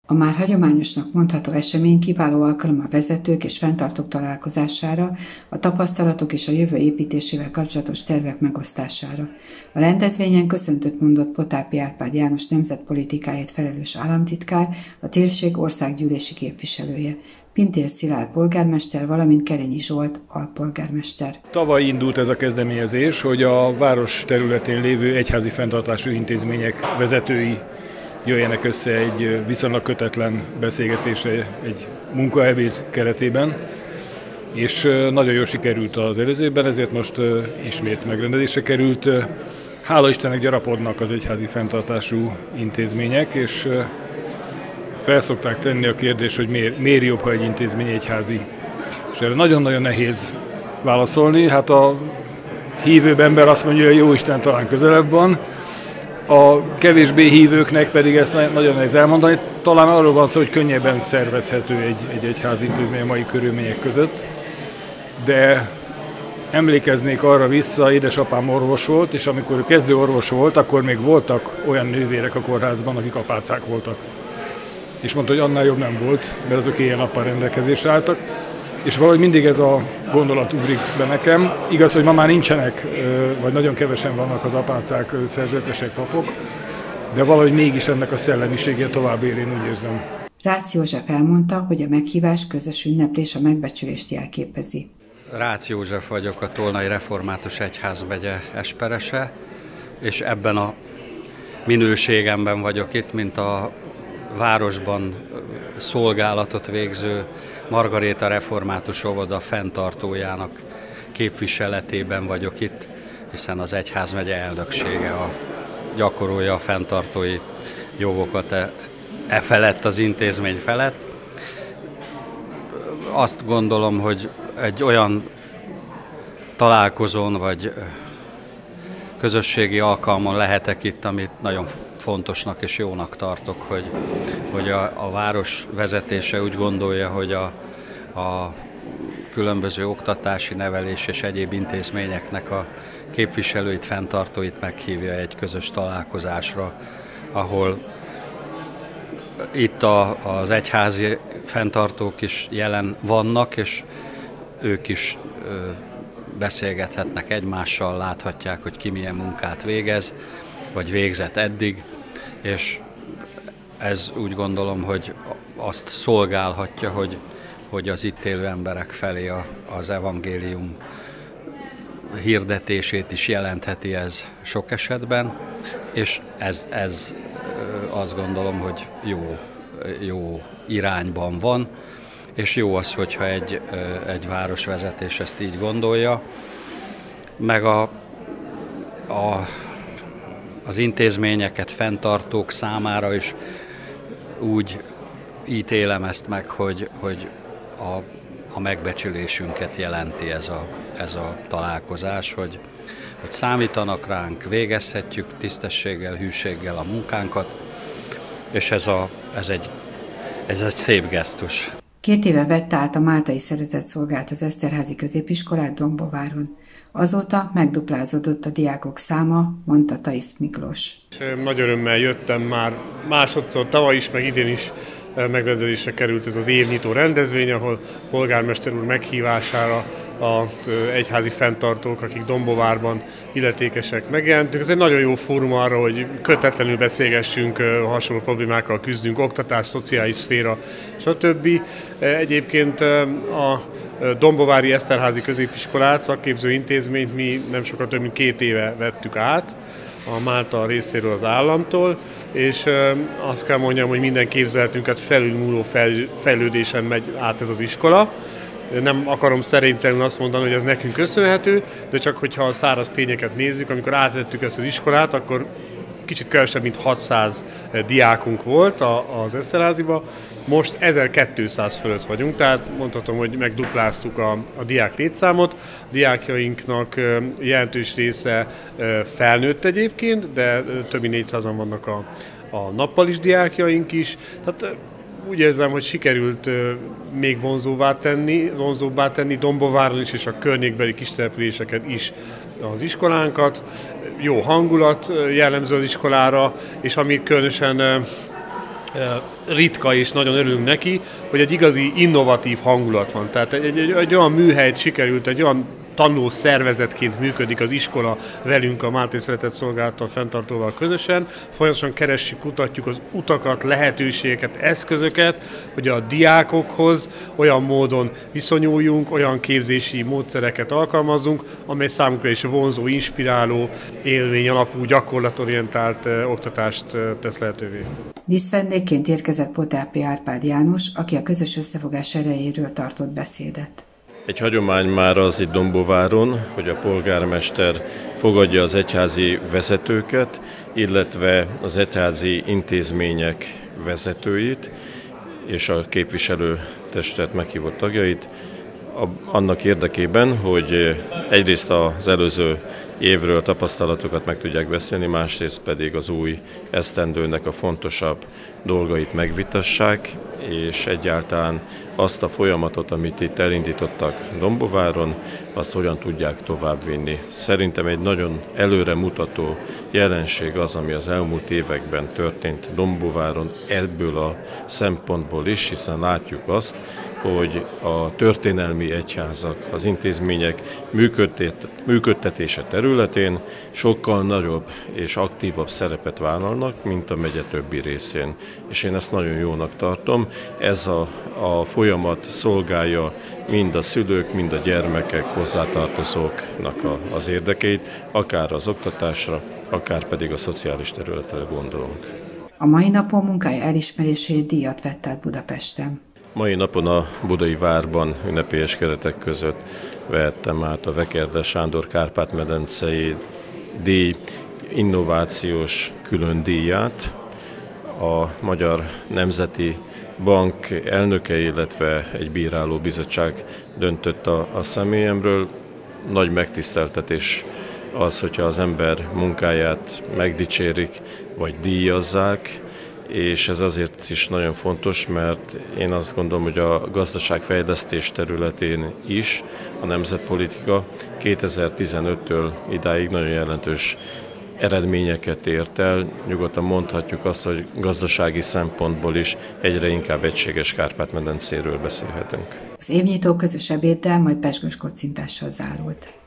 A már hagyományosnak mondható esemény kiváló alkalom a vezetők és fenntartók találkozására, a tapasztalatok és a jövő építésével kapcsolatos tervek megosztására. A rendezvényen köszöntött mondott Potápi Árpád János nemzetpolitikáért felelős államtitkár, a térség országgyűlési képviselője, Pintér Szilárd polgármester, valamint Kerényi Zsolt alpolgármester. Tavaly indult ez a kezdeményezés, hogy a város területén lévő egyházi fenntartású intézmények vezetői jöjjenek össze egy viszonylag kötetlen beszélgetésre egy munkaebéd keretében, és nagyon jól sikerült az előzőben, ezért most ismét megrendezésre került. Hála Istennek gyarapodnak az egyházi fenntartású intézmények, és felszokták tenni a kérdést, hogy miért jobb, ha egy intézmény egyházi. És erre nagyon-nagyon nehéz válaszolni. Hát a hívőbb ember azt mondja, hogy jó Isten talán közelebb van, a kevésbé hívőknek pedig ezt nagyon nehéz elmondani. Talán arról van szó, hogy könnyebben szervezhető egy egyházi intézmény a mai körülmények között. De emlékeznék arra vissza, édesapám orvos volt, és amikor ő kezdő orvos volt, akkor még voltak olyan nővérek a kórházban, akik apácák voltak. És mondta, hogy annál jobb nem volt, mert azok éjjel-nappal rendelkezésre álltak. És valahogy mindig ez a gondolat ugrik be nekem. Igaz, hogy ma már nincsenek, vagy nagyon kevesen vannak az apácák, szerzetesek, papok, de valahogy mégis ennek a szellemisége tovább él, én úgy érzem. Rácz József elmondta, hogy a meghívás közös ünneplés a megbecsülést jelképezi. Rácz József vagyok, a Tolnai Református Egyházmegye esperese, és ebben a minőségemben vagyok itt, mint a városban szolgálatot végző Margaréta Református Óvoda fenntartójának képviseletében vagyok itt, hiszen az egyházmegye elnöksége gyakorolja a fenntartói jogokat e felett, az intézmény felett. Azt gondolom, hogy egy olyan találkozón vagy közösségi alkalmon lehetek itt, amit nagyon fontosnak és jónak tartok, hogy a város vezetése úgy gondolja, hogy a különböző oktatási, nevelés és egyéb intézményeknek a képviselőit, fenntartóit meghívja egy közös találkozásra, ahol itt az egyházi fenntartók is jelen vannak, és ők is beszélgethetnek egymással, láthatják, hogy ki milyen munkát végez, vagy végzett eddig, és ez úgy gondolom, hogy azt szolgálhatja, hogy az itt élő emberek felé az evangélium hirdetését is jelentheti ez sok esetben, és ez azt gondolom, hogy jó irányban van, és jó az, hogyha egy városvezetés ezt így gondolja, meg az intézményeket fenntartók számára is úgy ítélem ezt meg, hogy a megbecsülésünket jelenti ez a találkozás, hogy számítanak ránk, végezhetjük tisztességgel, hűséggel a munkánkat, és ez egy szép gesztus. 2 éve vette át a Máltai Szeretetszolgálat az Eszterházi középiskolát Dombováron. Azóta megduplázódott a diákok száma, mondta Taisz Miklós. Nagy örömmel jöttem már másodszor, tavaly is, meg idén is megrendezésre került ez az évnyitó rendezvény, ahol polgármester úr meghívására az egyházi fenntartók, akik Dombovárban illetékesek megjelentünk. Ez egy nagyon jó fórum arra, hogy kötetlenül beszélgessünk, hasonló problémákkal küzdünk, oktatás, szociális szféra, stb. Egyébként a Dombovári Eszterházi Középiskolát, szakképző intézményt mi nem sokkal több mint 2 éve vettük át a Málta részéről az államtól, és azt kell mondjam, hogy minden képzeletünket felülmúló fejlődésen megy át ez az iskola. Nem akarom szerénytelenül azt mondani, hogy ez nekünk köszönhető, de csak hogyha a száraz tényeket nézzük, amikor átvettük ezt az iskolát, akkor kicsit kevesebb, mint 600 diákunk volt az Eszterháziba, most 1200 fölött vagyunk, tehát mondhatom, hogy megdupláztuk a diák létszámot. A diákjainknak jelentős része felnőtt egyébként, de több mint 400-an vannak a nappalis diákjaink is. Tehát úgy érzem, hogy sikerült még vonzóbbá tenni Dombováron is, és a környékbeli kistelepüléseken is az iskolánkat. Jó hangulat jellemző az iskolára, és ami különösen ritka, és nagyon örülünk neki, hogy egy igazi innovatív hangulat van. Tehát egy olyan műhelyt sikerült, egy olyan tanuló szervezetként működik az iskola velünk, a Máté Szeretett Szolgálattal fenntartóval közösen. Folyamatosan keressük, kutatjuk az utakat, lehetőségeket, eszközöket, hogy a diákokhoz olyan módon viszonyuljunk, olyan képzési módszereket alkalmazzunk, amely számukra is vonzó, inspiráló, élmény alapú, gyakorlatorientált oktatást tesz lehetővé. Díszvendégként érkezett Potápi Árpád János, aki a közös összefogás erejéről tartott beszédet. Egy hagyomány már az itt Dombováron, hogy a polgármester fogadja az egyházi vezetőket, illetve az egyházi intézmények vezetőit és a képviselőtestület meghívott tagjait, annak érdekében, hogy egyrészt az előző évről tapasztalatokat meg tudják beszélni, másrészt pedig az új esztendőnek a fontosabb dolgait megvitassák, és egyáltalán azt a folyamatot, amit itt elindítottak Dombováron, azt hogyan tudják továbbvinni. Szerintem egy nagyon előremutató jelenség az, ami az elmúlt években történt Dombováron ebből a szempontból is, hiszen látjuk azt, hogy a történelmi egyházak, az intézmények működtetése területén sokkal nagyobb és aktívabb szerepet vállalnak, mint a megye többi részén. És én ezt nagyon jónak tartom. Ez a folyamat szolgálja mind a szülők, mind a gyermekek, hozzátartozóknak az érdekeit, akár az oktatásra, akár pedig a szociális területre gondolunk. A mai napon munkája elismerését díjat vett át Budapesten. Mai napon a Budai Várban ünnepélyes keretek között vehettem át a Vekerde Sándor Kárpát-medencei díj innovációs külön díját. A Magyar Nemzeti Bank elnöke, illetve egy bíráló bizottság döntött a személyemről. Nagy megtiszteltetés az, hogyha az ember munkáját megdicsérik, vagy díjazzák, és ez azért is nagyon fontos, mert én azt gondolom, hogy a gazdaságfejlesztés területén is a nemzetpolitika 2015-től idáig nagyon jelentős eredményeket ért el. Nyugodtan mondhatjuk azt, hogy gazdasági szempontból is egyre inkább egységes Kárpát-medencéről beszélhetünk. Az évnyitó közös ebéddel, majd pezsgős kocintással zárult.